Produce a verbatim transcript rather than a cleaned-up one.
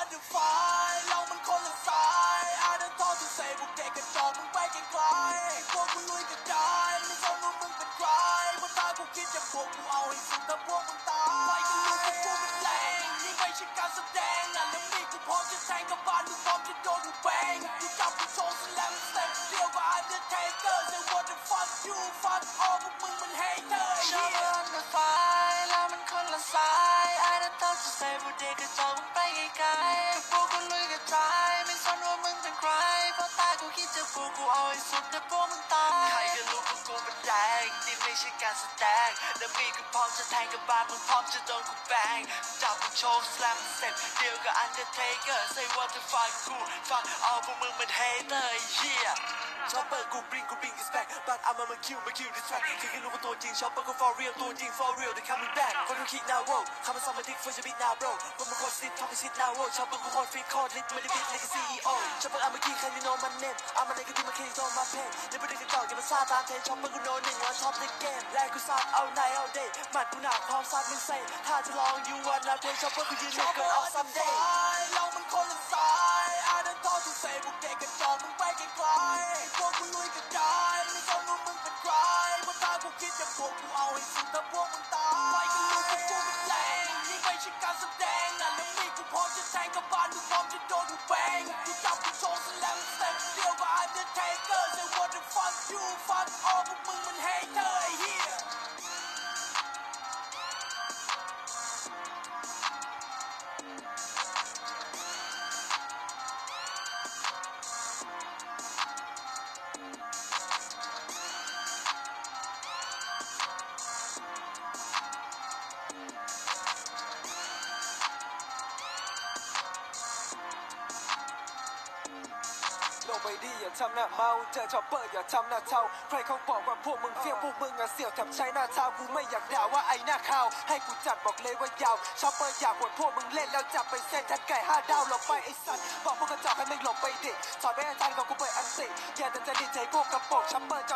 what the fuck เรามันคนละสายอาดันทอทุกเซพวกเด็กกระจอกมึงไปไกลๆพวกกูลุยกันได้ไม่สนว่ามึงเป็นใครพอตายกูคิดจะพวกกูเอาให้สุดถ้าพวกมึงตายไปกันลุยพวกกูเป็นแรงนี่ไม่ใช่การแสดงอ่ะแล้วมีกูพร้อมจะแทงกับบ้านมึงพร้อมจะโดนกูแบงกูจับกูโชว์สแลมสเต็ปเดียวกับ Undertaker say what the fuck you fuck all พวกมึงมัน hater ชอบมันละไฟแล้วมันคนละสาย I don't talk to say พวกเด็กกระจอกมึงไปไกลๆพวกกูลุยกันตายไม่สนว่ามึงเป็นใครพอตายกูคิดจะพวกกูเอาให้สุดแต่พวกมึงตายใครก็รู้ว่ากูเป็นแรงนี่ไม่ใช่การแสดงแล้วมีกูพร้อมจะแทงกับบาดมึงพร้อมจะโดนกูแบงจับกูโชว์สแลมเสร็จเดียวกับ Undertaker say what the fuck กู fuck all พวกมึงมัน hater เหี้ยชอบเปิดกู bring กู bring is back but I'm a kill มา kill this track แค่แค่รู้ว่าตัวจริงชอบเปิดกู for real ตัวจริง for real they coming back คนดูคิด now wow คำว่า summer dick for your beat now bro พวกมึงโคตรซิดทำให้ชิด now wow ชอบเปิดกูโคตรฟิตโคตรลิตไม่ได้บิดเลยกับ ซี อี โอ ชอบเปิด I'm a king ใคร you know my name I'm a nigga ที่มา kill on my pen เล่นไปด้วยกันต่ออย่ามาซ่าตามเทรนชอบเปิดกู no หนึ่งวันชอบในเกมแรกกูซัด all night all day หมัดกูหนักพร้อมซัดมึงเซ่ถ้าจะลอง you wanna play ชอบเปิดกูยืนหนึ่งเกิน all someday เรามันคนละสายอาดันทอทุกเซพวกเด็กกระจอกมึงไปไกลๆพวกกูลุยกันได้ไม่สนว่ามึงเป็นใครพอตายกูคิดจะพวกกูเอาให้สุดถ้าพวกมึงตายไปกันลุยพวกกูเป็นแรงนี่ไม่ใช่การแสดงอ่ะแล้วมีกูพร้อมจะแทงกับบ้านมึงพร้อมจะโดนกูแบงกูจับกูโชว์สแลมสเต็ปเดียวกับ Undertaker say what the fuck you fuck all พวกมึงมัน hater ไอ้เหี้ยโลกใบดีอย่าทำหน้าเมาเจอชอปเปอร์อย่าทำหน้าเทาใครเขาบอกว่าพวกมึงเฟี้ยวพวกมึงอะเสี่ยวแถมใช้หน้าเท้ากูไม่อยากด่าว่าไอ้หน้าข้าวให้กูจัดบอกเลยว่ายาวชอปเปอร์อยากหวดพวกมึงเล่นแล้วจับไปเส้นทัดไก่ห้าดาวหลบไปไอ้สัตว์บอกพวกกระจอกให้มึงหลบไปดิถอยไปให้ทันก่อนกูเปิดอันติอย่าแต่จะดีใจพวกกระโปงชอปเปอร์จ